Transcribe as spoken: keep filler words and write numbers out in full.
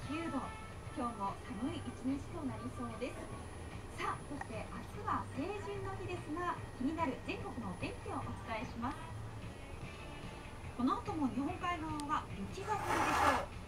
きゅうど、今日も寒い一日となりそうです。さあ、そして明日は成人の日ですが、気になる全国のお天気をお伝えします。この後も日本海側は雪が降るでしょう。